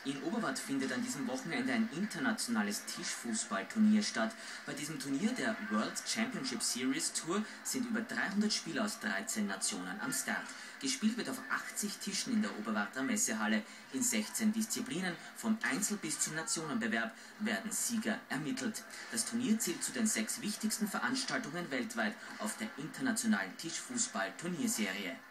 In Oberwart findet an diesem Wochenende ein internationales Tischfußballturnier statt. Bei diesem Turnier der World Championship Series Tour sind über 300 Spieler aus 13 Nationen am Start. Gespielt wird auf 80 Tischen in der Oberwarter Messehalle. In 16 Disziplinen, vom Einzel bis zum Nationenbewerb, werden Sieger ermittelt. Das Turnier zählt zu den 6 wichtigsten Veranstaltungen weltweit auf der internationalen Tischfußball-Turnierserie.